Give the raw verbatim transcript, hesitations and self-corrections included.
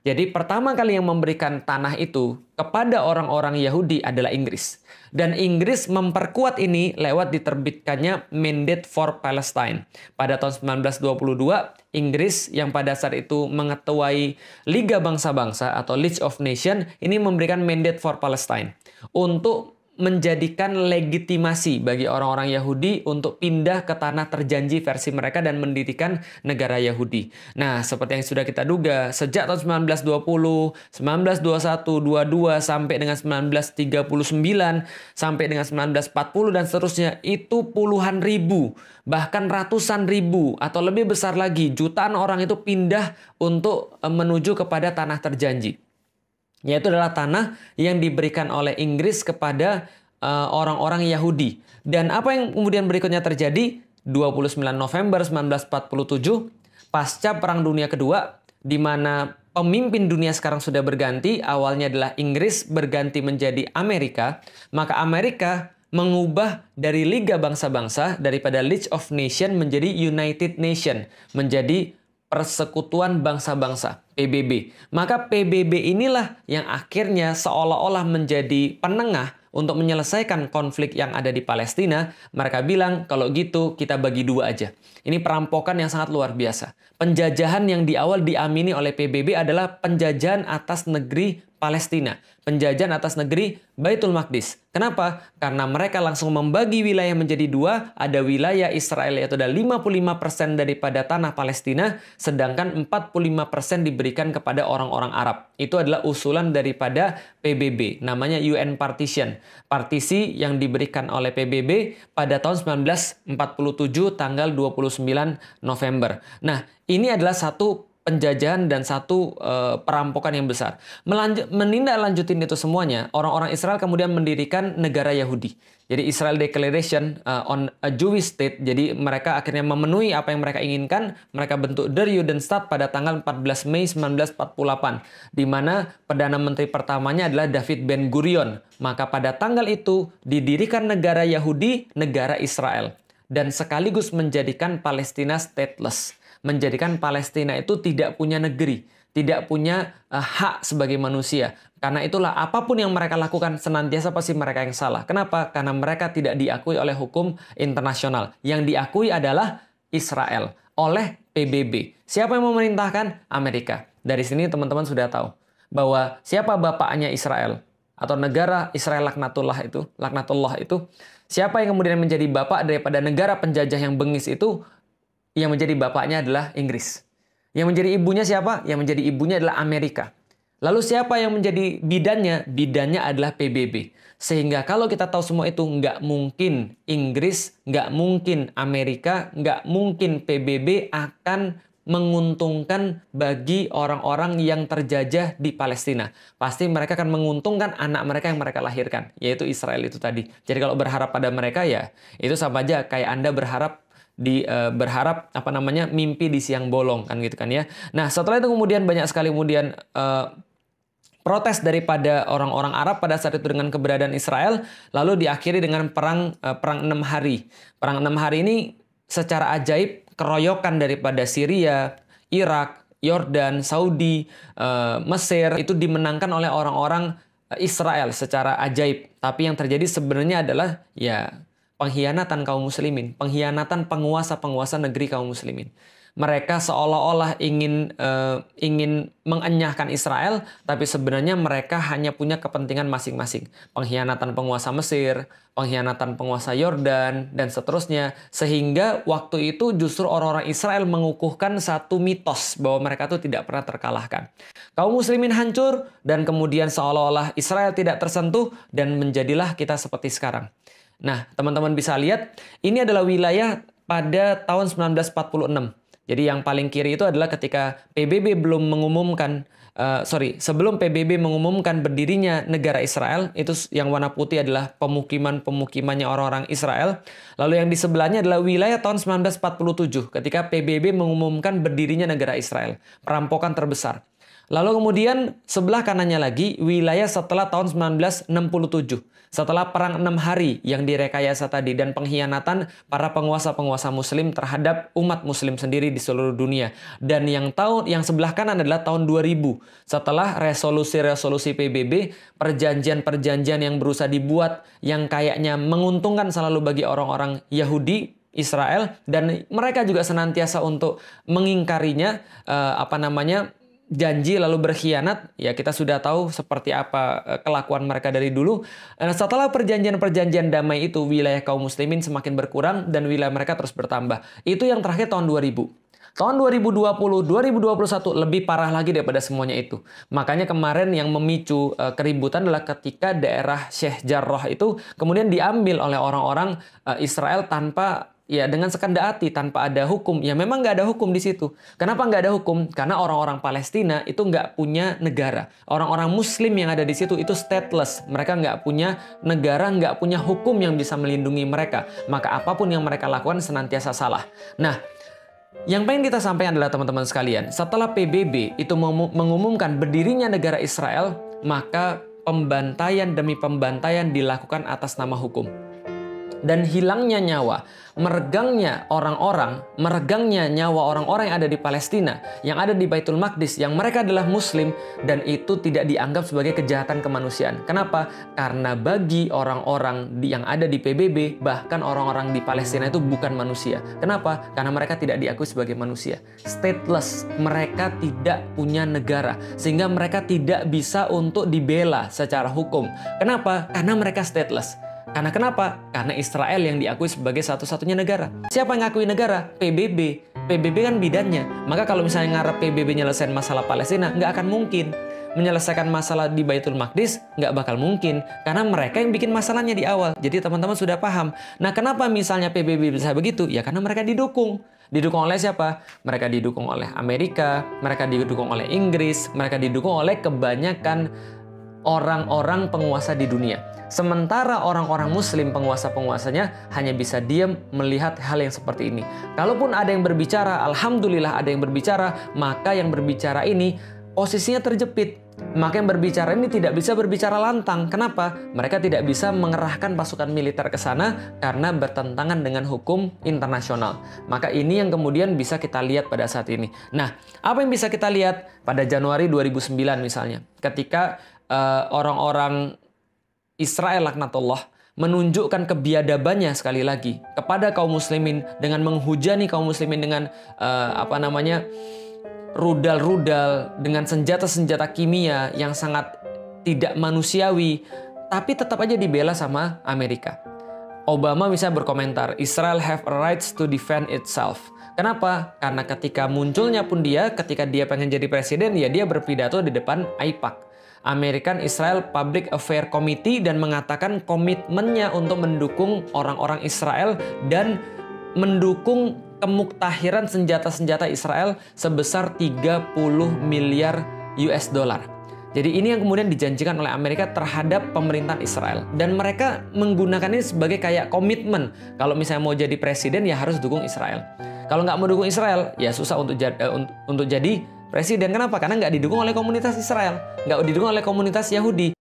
Jadi pertama kali yang memberikan tanah itu kepada orang-orang Yahudi adalah Inggris. Dan Inggris memperkuat ini lewat diterbitkannya Mandate for Palestine. Pada tahun seribu sembilan ratus dua puluh dua, Inggris yang pada saat itu mengetuai Liga Bangsa-Bangsa atau League of Nations ini memberikan Mandate for Palestine untuk menjadikan legitimasi bagi orang-orang Yahudi untuk pindah ke tanah terjanji versi mereka dan mendirikan negara Yahudi. Nah, seperti yang sudah kita duga, sejak tahun seribu sembilan ratus dua puluh, seribu sembilan ratus dua puluh satu, dua puluh dua, sampai dengan seribu sembilan ratus tiga puluh sembilan, sampai dengan seribu sembilan ratus empat puluh, dan seterusnya, itu puluhan ribu, bahkan ratusan ribu, atau lebih besar lagi, jutaan orang itu pindah untuk menuju kepada tanah terjanji. Yaitu adalah tanah yang diberikan oleh Inggris kepada orang-orang uh, Yahudi. Dan apa yang kemudian berikutnya terjadi? dua puluh sembilan November seribu sembilan ratus empat puluh tujuh, pasca Perang Dunia Kedua, di mana pemimpin dunia sekarang sudah berganti, awalnya adalah Inggris berganti menjadi Amerika, maka Amerika mengubah dari Liga Bangsa-Bangsa, daripada League of Nations menjadi United Nations, menjadi Persekutuan Bangsa-Bangsa, P B B. Maka P B B inilah yang akhirnya seolah-olah menjadi penengah untuk menyelesaikan konflik yang ada di Palestina. Mereka bilang, kalau gitu kita bagi dua aja. Ini perampokan yang sangat luar biasa. Penjajahan yang di awal diamini oleh P B B adalah penjajahan atas negeri Palestina. Penjajahan atas negeri Baitul Maqdis. Kenapa? Karena mereka langsung membagi wilayah menjadi dua. Ada wilayah Israel, yaitu ada lima puluh lima persen daripada tanah Palestina, sedangkan empat puluh lima persen diberikan kepada orang-orang Arab. Itu adalah usulan daripada P B B, namanya U N Partition. Partisi yang diberikan oleh P B B pada tahun seribu sembilan ratus empat puluh tujuh, tanggal dua puluh sembilan November. Nah, ini adalah satu penjajahan dan satu uh, perampokan yang besar. Melanjut, menindaklanjutin itu semuanya, orang-orang Israel kemudian mendirikan negara Yahudi. Jadi Israel Declaration uh, on a Jewish State. Jadi mereka akhirnya memenuhi apa yang mereka inginkan. Mereka bentuk Der Judenstaat pada tanggal empat belas Mei seribu sembilan ratus empat puluh delapan, di mana Perdana Menteri pertamanya adalah David Ben Gurion. Maka pada tanggal itu didirikan negara Yahudi, negara Israel, dan sekaligus menjadikan Palestina stateless. Menjadikan Palestina itu tidak punya negeri, tidak punya uh, hak sebagai manusia. Karena itulah apapun yang mereka lakukan senantiasa pasti mereka yang salah. Kenapa? Karena mereka tidak diakui oleh hukum internasional. Yang diakui adalah Israel oleh P B B. Siapa yang memerintahkan? Amerika. Dari sini teman-teman sudah tahu bahwa siapa bapaknya Israel atau negara Israel laknatullah itu, laknatullah itu, siapa yang kemudian menjadi bapak daripada negara penjajah yang bengis itu? Yang menjadi bapaknya adalah Inggris. Yang menjadi ibunya siapa? Yang menjadi ibunya adalah Amerika. Lalu siapa yang menjadi bidannya? Bidannya adalah P B B. Sehingga kalau kita tahu semua itu, nggak mungkin Inggris, nggak mungkin Amerika, nggak mungkin P B B akan menguntungkan bagi orang-orang yang terjajah di Palestina. Pasti mereka akan menguntungkan anak mereka yang mereka lahirkan, yaitu Israel itu tadi. Jadi kalau berharap pada mereka, ya itu sama aja kayak Anda berharap di uh, berharap apa namanya mimpi di siang bolong, kan gitu kan ya. Nah, setelah itu kemudian banyak sekali kemudian uh, protes daripada orang-orang Arab pada saat itu dengan keberadaan Israel, lalu diakhiri dengan perang uh, perang enam hari. Perang enam hari ini secara ajaib keroyokan daripada Syria, Irak, Yordan, Saudi, uh, Mesir itu dimenangkan oleh orang-orang Israel secara ajaib. Tapi yang terjadi sebenarnya adalah ya pengkhianatan kaum muslimin, pengkhianatan penguasa-penguasa negeri kaum muslimin. Mereka seolah-olah ingin uh, ingin mengenyahkan Israel, tapi sebenarnya mereka hanya punya kepentingan masing-masing. Pengkhianatan penguasa Mesir, pengkhianatan penguasa Yordan, dan seterusnya. Sehingga waktu itu justru orang-orang Israel mengukuhkan satu mitos bahwa mereka itu tidak pernah terkalahkan. Kaum muslimin hancur, dan kemudian seolah-olah Israel tidak tersentuh, dan menjadilah kita seperti sekarang. Nah, teman-teman bisa lihat, ini adalah wilayah pada tahun seribu sembilan ratus empat puluh enam. Jadi yang paling kiri itu adalah ketika P B B belum mengumumkan, uh, sorry, sebelum P B B mengumumkan berdirinya negara Israel, itu yang warna putih adalah pemukiman-pemukimannya orang-orang Israel. Lalu yang di sebelahnya adalah wilayah tahun seribu sembilan ratus empat puluh tujuh, ketika P B B mengumumkan berdirinya negara Israel. Perampokan terbesar. Lalu kemudian sebelah kanannya lagi wilayah setelah tahun sembilan belas enam puluh tujuh. Setelah perang enam hari yang direkayasa tadi dan pengkhianatan para penguasa-penguasa muslim terhadap umat muslim sendiri di seluruh dunia. Dan yang tahun yang sebelah kanan adalah tahun dua ribu. Setelah resolusi-resolusi P B B, perjanjian-perjanjian yang berusaha dibuat yang kayaknya menguntungkan selalu bagi orang-orang Yahudi Israel, dan mereka juga senantiasa untuk mengingkarinya, eh, apa namanya janji lalu berkhianat. Ya, kita sudah tahu seperti apa eh, kelakuan mereka dari dulu. Nah, setelah perjanjian-perjanjian damai itu, wilayah kaum muslimin semakin berkurang dan wilayah mereka terus bertambah. Itu yang terakhir tahun dua ribu. Tahun dua ribu dua puluh, dua ribu dua puluh satu lebih parah lagi daripada semuanya itu. Makanya kemarin yang memicu uh, keributan adalah ketika daerah Sheikh Jarrah itu kemudian diambil oleh orang-orang uh, Israel tanpa, ya dengan sekendak hati, tanpa ada hukum. Ya memang nggak ada hukum di situ. Kenapa nggak ada hukum? Karena orang-orang Palestina itu nggak punya negara. Orang-orang Muslim yang ada di situ itu stateless. Mereka nggak punya negara, nggak punya hukum yang bisa melindungi mereka. Maka apapun yang mereka lakukan senantiasa salah. Nah, yang pengen kita sampaikan adalah teman-teman sekalian, setelah P B B itu mengumumkan berdirinya negara Israel, maka pembantaian demi pembantaian dilakukan atas nama hukum. Dan hilangnya nyawa, meregangnya orang-orang, meregangnya nyawa orang-orang yang ada di Palestina, yang ada di Baitul Maqdis, yang mereka adalah Muslim, dan itu tidak dianggap sebagai kejahatan kemanusiaan. Kenapa? Karena bagi orang-orang yang ada di P B B, bahkan orang-orang di Palestina itu bukan manusia. Kenapa? Karena mereka tidak diakui sebagai manusia. Stateless, mereka tidak punya negara, sehingga mereka tidak bisa untuk dibela secara hukum. Kenapa? Karena mereka stateless. Karena kenapa? Karena Israel yang diakui sebagai satu-satunya negara. Siapa yang ngakui negara? P B B. P B B kan bidannya. Maka kalau misalnya ngarep P B B nyelesain masalah Palestina, nggak akan mungkin. Menyelesaikan masalah di Baitul Maqdis, nggak bakal mungkin. Karena mereka yang bikin masalahnya di awal. Jadi teman-teman sudah paham. Nah, kenapa misalnya P B B bisa begitu? Ya karena mereka didukung. Didukung oleh siapa? Mereka didukung oleh Amerika, mereka didukung oleh Inggris, mereka didukung oleh kebanyakan orang-orang penguasa di dunia. Sementara orang-orang Muslim penguasa-penguasanya hanya bisa diam melihat hal yang seperti ini. Kalaupun ada yang berbicara, alhamdulillah ada yang berbicara, maka yang berbicara ini posisinya terjepit. Maka yang berbicara ini tidak bisa berbicara lantang. Kenapa? Mereka tidak bisa mengerahkan pasukan militer ke sana karena bertentangan dengan hukum internasional. Maka ini yang kemudian bisa kita lihat pada saat ini. Nah, apa yang bisa kita lihat pada Januari dua ribu sembilan misalnya, ketika uh, orang-orang Israel laknatullah menunjukkan kebiadabannya sekali lagi kepada kaum muslimin dengan menghujani kaum muslimin dengan uh, apa namanya rudal-rudal, dengan senjata-senjata kimia yang sangat tidak manusiawi, tapi tetap aja dibela sama Amerika. Obama bisa berkomentar, Israel have a rights to defend itself. Kenapa? Karena ketika munculnya pun dia, ketika dia pengen jadi presiden, ya dia berpidato di depan A I P A C, American Israel Public Affairs Committee, dan mengatakan komitmennya untuk mendukung orang-orang Israel dan mendukung kemuktahiran senjata-senjata Israel sebesar tiga puluh miliar U S dollar. Jadi ini yang kemudian dijanjikan oleh Amerika terhadap pemerintahan Israel. Dan mereka menggunakan ini sebagai kayak komitmen. Kalau misalnya mau jadi presiden ya harus dukung Israel. Kalau nggak mau dukung Israel ya susah untuk, jad, uh, untuk jadi presiden. Kenapa? Karena nggak didukung oleh komunitas Israel, nggak didukung oleh komunitas Yahudi.